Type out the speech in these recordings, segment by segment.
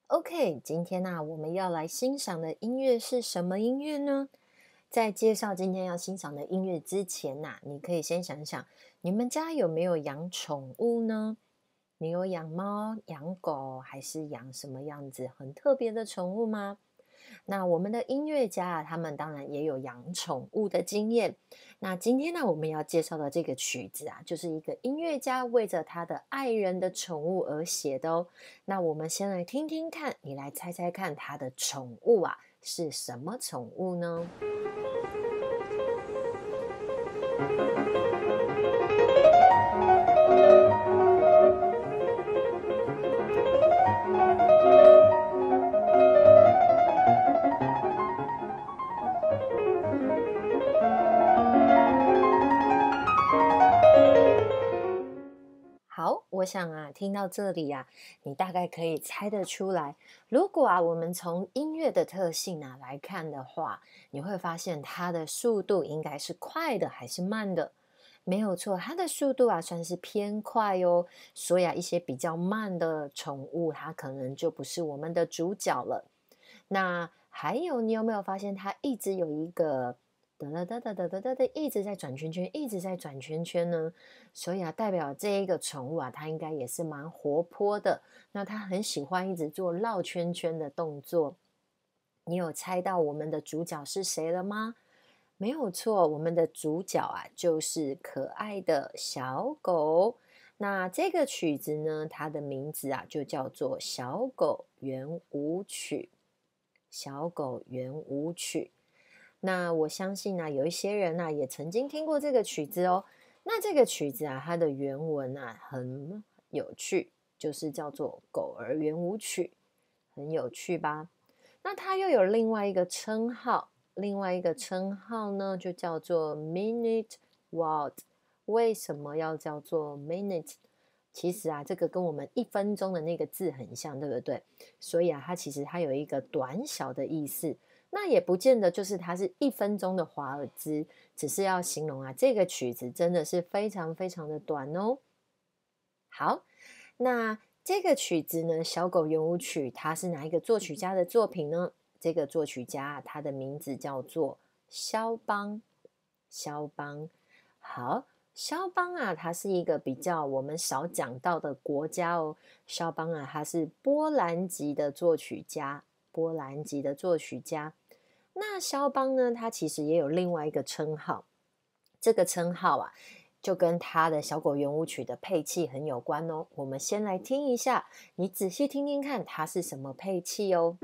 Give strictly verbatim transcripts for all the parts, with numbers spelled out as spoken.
OK，今天呢、我们要来欣赏的音乐是什么音乐呢？在介绍今天要欣赏的音乐之前呐、你可以先想想，你们家有没有养宠物呢？你有养猫、养狗，还是养什么样子很特别的宠物吗？那我们的音乐家啊，他们当然也有养宠物的经验。那今天呢，我们要介绍的这个曲子啊，就是一个音乐家为着他的爱人的宠物而写的哦。那我们先来听听看，你来猜猜看，他的宠物啊是什么宠物呢？好，我想啊，听到这里啊，你大概可以猜得出来。如果啊，我们从音乐的特性啊来看的话，你会发现它的速度应该是快的还是慢的？没有错，它的速度啊算是偏快哦。所以啊，一些比较慢的宠物，它可能就不是我们的主角了。那还有，你有没有发现它一直有一个哒哒哒哒哒哒哒哒一直在转圈圈，一直在转圈圈呢？所以啊，代表这一个宠物啊，它应该也是蛮活泼的。那它很喜欢一直做绕圈圈的动作。你有猜到我们的主角是谁了吗？没有错，我们的主角啊，就是可爱的小狗。那这个曲子呢，它的名字啊，就叫做《小狗圆舞曲》。小狗圆舞曲。那我相信呢、有一些人呢、也曾经听过这个曲子哦。那这个曲子啊，它的原文啊很有趣，就是叫做《狗儿圆舞曲》，很有趣吧？那它又有另外一个称号，另外一个称号呢，就叫做 Minute Waltz。为什么要叫做 Minute？其实啊，这个跟我们一分钟的那个字很像，对不对？所以啊，它其实它有一个短小的意思。那也不见得就是它是一分钟的华尔兹，只是要形容啊，这个曲子真的是非常非常的短哦。好，那这个曲子呢，《小狗圆舞曲》，它是哪一个作曲家的作品呢？这个作曲家他的名字叫做肖邦。肖邦，好，肖邦啊，他是一个比较我们少讲到的国家哦。肖邦啊，他是波兰籍的作曲家，波兰籍的作曲家。那肖邦呢，他其实也有另外一个称号，这个称号啊，就跟他的小狗圆舞曲的配器很有关哦。我们先来听一下，你仔细听听看，它是什么配器哦。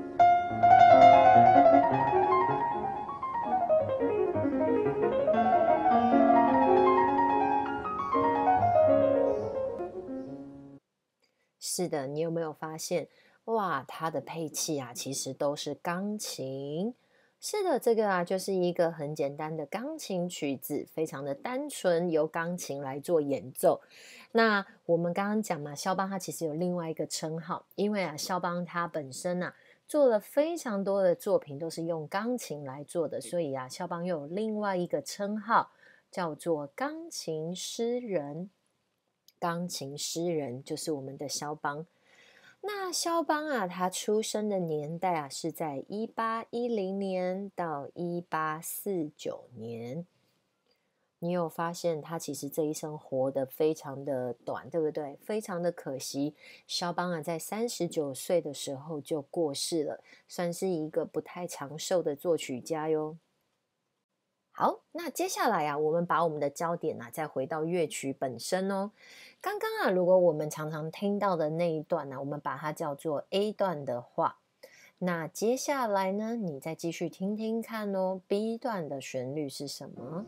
是的，你有没有发现，哇，它的配器啊，其实都是钢琴。是的，这个啊，就是一个很简单的钢琴曲子，非常的单纯，由钢琴来做演奏。那我们刚刚讲嘛，肖邦他其实有另外一个称号，因为啊，肖邦他本身啊，做了非常多的作品都是用钢琴来做的，所以啊，肖邦又有另外一个称号，叫做钢琴诗人。钢琴诗人就是我们的肖邦。那肖邦啊，他出生的年代啊是在一八一零年到一八四九年。你有发现他其实这一生活得非常的短，对不对？非常的可惜。肖邦啊，在三十九岁的时候就过世了，算是一个不太长寿的作曲家哟。好，那接下来啊，我们把我们的焦点啊，再回到乐曲本身哦。刚刚啊，如果我们常常听到的那一段呢、啊，我们把它叫做 A 段的话，那接下来呢，你再继续听听看哦，B 段的旋律是什么？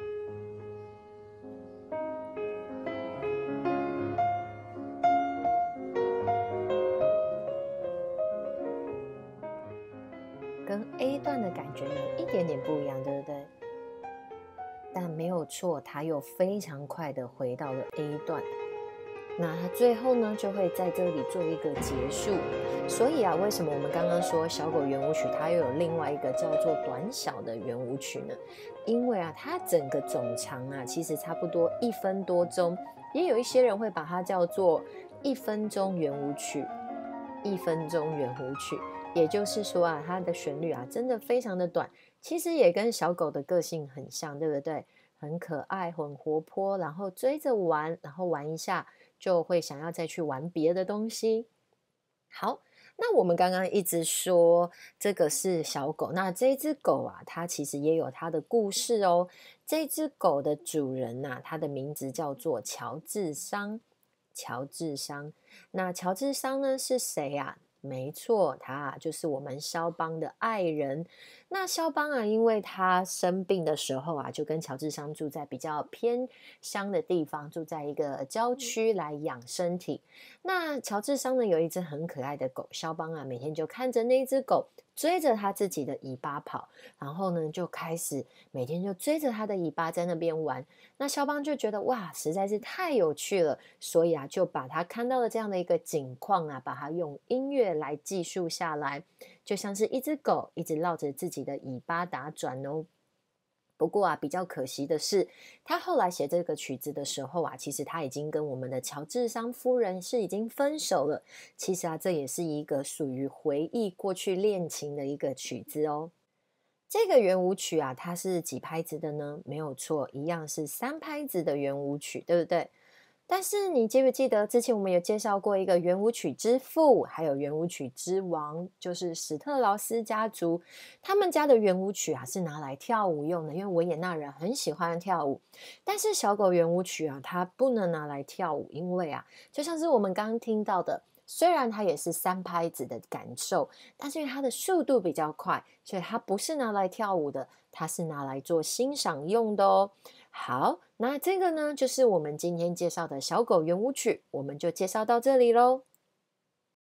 跟 A 段的感觉有一点点不一样，对不对？但没有错，它又非常快的回到了 A 段。那它最后呢，就会在这里做一个结束。所以啊，为什么我们刚刚说小狗圆舞曲它又有另外一个叫做短小的圆舞曲呢？因为啊，它整个总长啊，其实差不多一分多钟，也有一些人会把它叫做一分钟圆舞曲。 一分钟圆舞曲，也就是说啊，它的旋律啊真的非常的短，其实也跟小狗的个性很像，对不对？很可爱，很活泼，然后追着玩，然后玩一下就会想要再去玩别的东西。好，那我们刚刚一直说这个是小狗，那这只狗啊，它其实也有它的故事哦。这只狗的主人呐、啊，它的名字叫做乔治桑。乔治桑，那乔治桑呢是谁啊？没错，他啊就是我们肖邦的爱人。那肖邦啊，因为他生病的时候啊，就跟乔治桑住在比较偏乡的地方，住在一个郊区来养身体。那乔治桑呢有一只很可爱的狗，肖邦啊每天就看着那只狗追着他自己的尾巴跑，然后呢就开始每天就追着他的尾巴在那边玩。那肖邦就觉得哇，实在是太有趣了，所以啊就把他看到的这样的一个景况啊，把它用音乐来记述下来，就像是一只狗一直绕着自己的尾巴打转哦。不过啊，比较可惜的是，他后来写这个曲子的时候啊，其实他已经跟我们的乔治桑夫人是已经分手了。其实啊，这也是一个属于回忆过去恋情的一个曲子哦。这个圆舞曲啊，它是几拍子的呢？没有错，一样是三拍子的圆舞曲，对不对？但是你记不记得之前我们有介绍过一个圆舞曲之父，还有圆舞曲之王，就是史特劳斯家族。他们家的圆舞曲啊是拿来跳舞用的，因为维也纳人很喜欢跳舞。但是小狗圆舞曲啊，它不能拿来跳舞，因为啊，就像是我们刚刚听到的，虽然它也是三拍子的感受，但是因为它的速度比较快，所以它不是拿来跳舞的，它是拿来做欣赏用的哦。好，那这个呢，就是我们今天介绍的小狗圆舞曲，我们就介绍到这里咯。